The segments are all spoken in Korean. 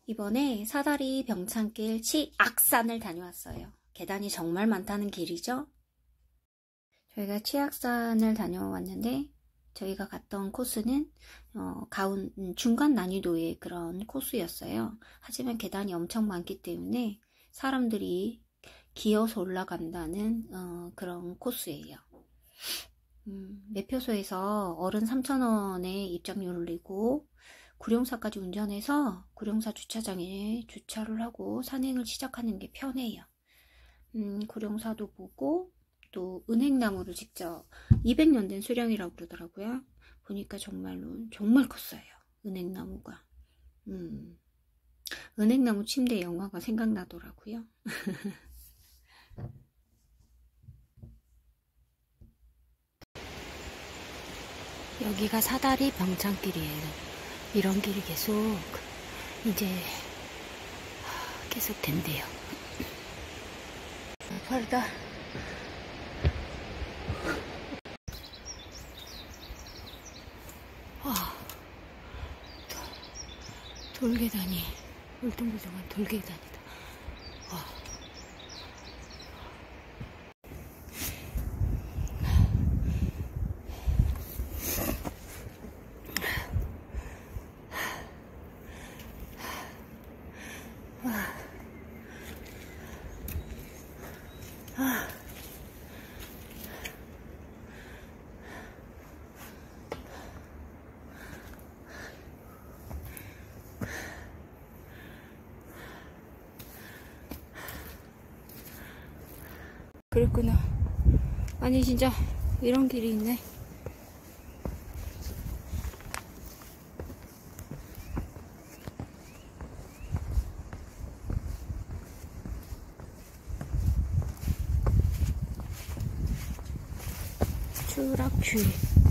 이번에 사다리 병창길 치악산을 다녀왔어요. 계단이 정말 많다는 길이죠. 저희가 치악산을 다녀왔는데 저희가 갔던 코스는 중간 난이도의 그런 코스였어요. 하지만 계단이 엄청 많기 때문에 사람들이 기어서 올라간다는 그런 코스예요. 매표소에서 어른 3,000원에 입장료를 내고 구룡사까지 운전해서 구룡사 주차장에 주차를 하고 산행을 시작하는 게 편해요. 구룡사도 보고 또 은행나무를 직접 200년 된 수령이라고 그러더라고요. 보니까 정말로 정말 컸어요. 은행나무가. 은행나무 침대 영화가 생각나더라고요. 여기가 사다리 병창길이에요. 이런 길이 계속 된대요. 빠르다. 돌계단이 울퉁불퉁한 돌계단이다. 그랬구나. 아니 진짜 이런 길이 있네. 추락주의.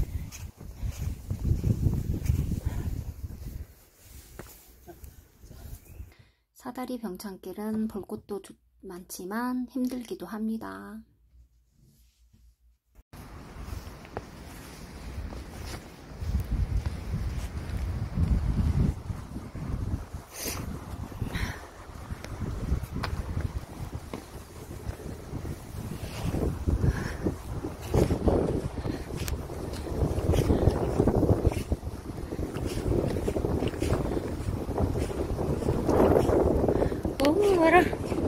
사다리 병창길은 볼 곳도 많지만 힘들기도 합니다. 봐라.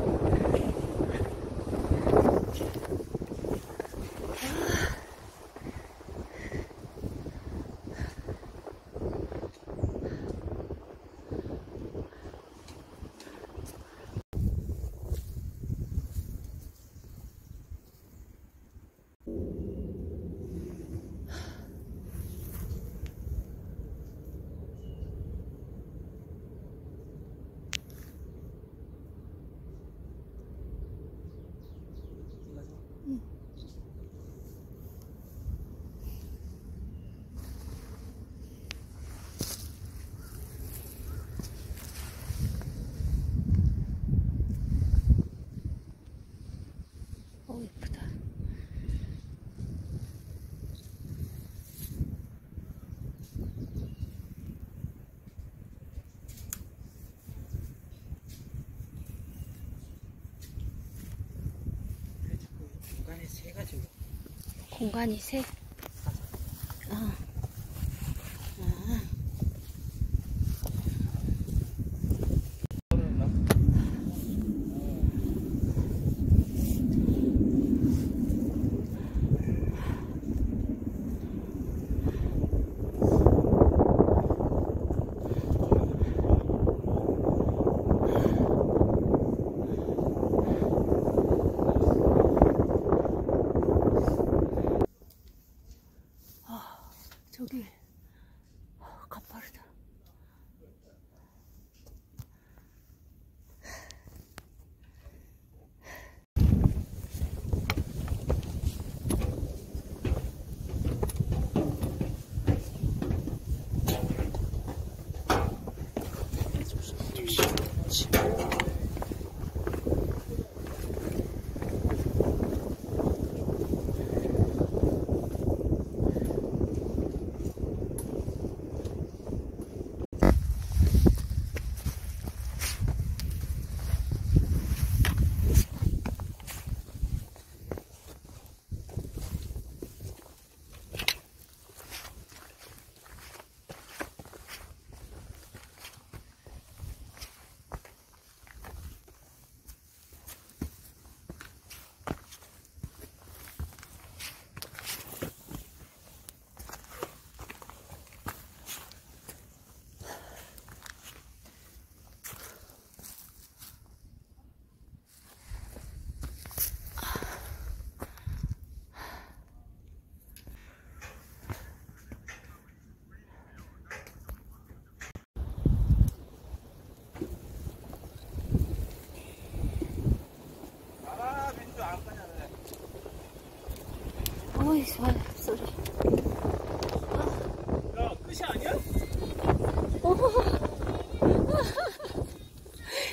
예쁘다. 공간이 세 가지고. 공간이 세? 저기 가파르다.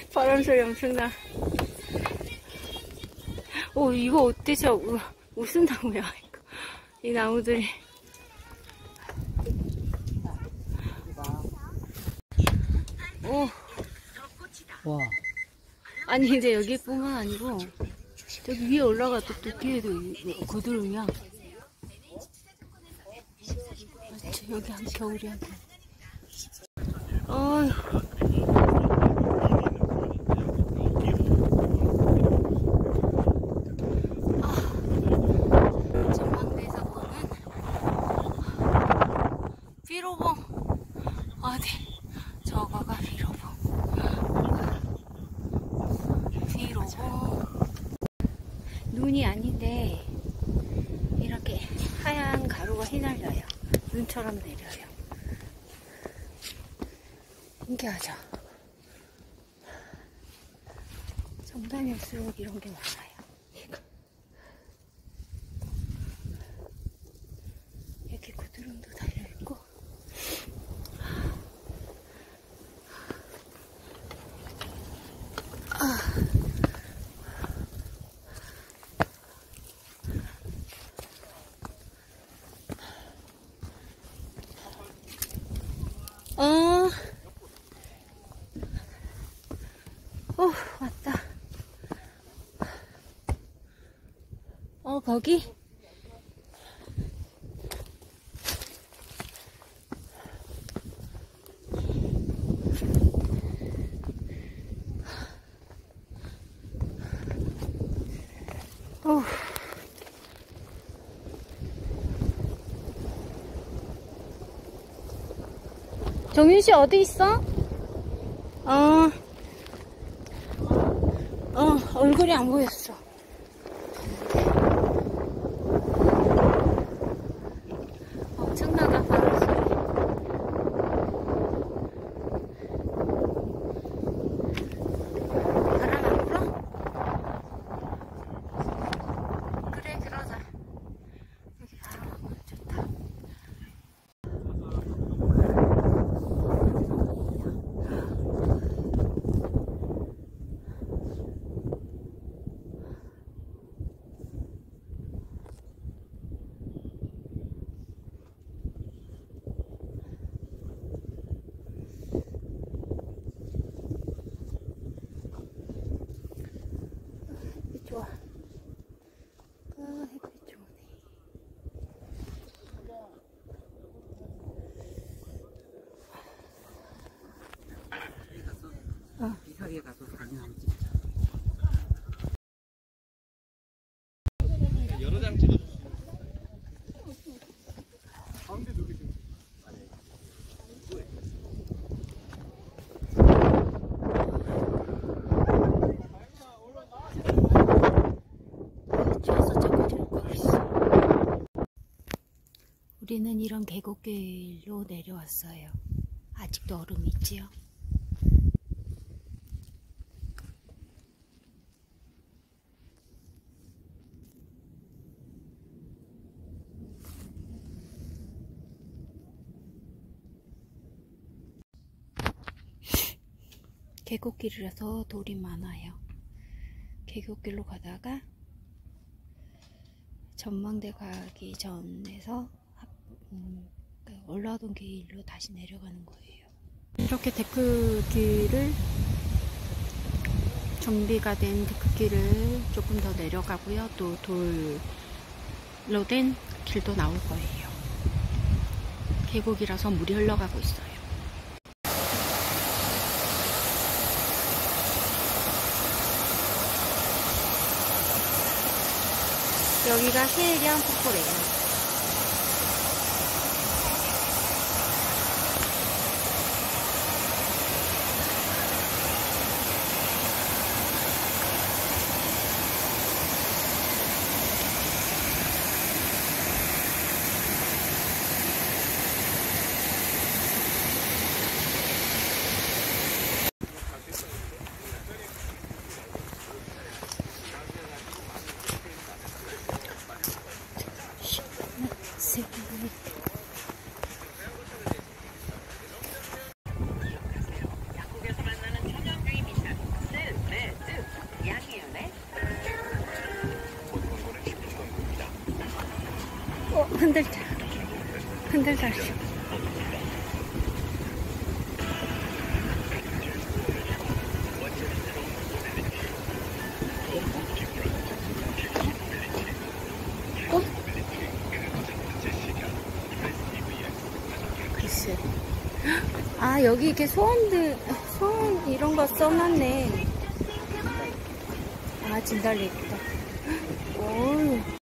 바람 소리 엄청나. 오, 이거 어때? 무슨 나무야, 이거. 이 나무들이. 오. 와. 아니, 근데 여기뿐만 아니고, 저기 위에 올라가도 또 뒤에도 고드름이야. 여기 한 겨울이야. 어휴. 전망대에서 보는 비로봉. 어디? 저거가 비로봉. 비로봉. 눈이 아닌데 이렇게 하얀 가루가 휘날려요. 눈처럼 내려요. 신기하죠? 정상에 올수록 이런 게 많아요. 이렇게 고드름도 달려있고. 왔다. 거기? 정윤씨 어디 있어? 얼굴이 안 보였어. 엄청나다, 바람 소리. 바람 안 불어? 그래, 그러자. 여기 바람 안 불어. 좋다. 좋아. 햇빛 좋네. 비사기에 가서 사진 한번 찍자. 여러 장 찍어. 가운데 누구 있어? 우리는 이런 계곡길로 내려왔어요. 아직도 얼음이 있지요. 계곡길이라서 돌이 많아요. 계곡길로 가다가 전망대 가기 전에서 올라오던 길로 다시 내려가는 거예요. 이렇게 데크길을 정비가 된 데크길을 조금 더 내려가고요. 또 돌로 된 길도 나올 거예요. 계곡이라서 물이 흘러가고 있어요. 여기가 해령 폭포래요. 흔들자. 흔들자. 어? 글쎄. 아, 여기 이렇게 소원 이런 거 써놨네. 아, 진달래 예쁘다. 오.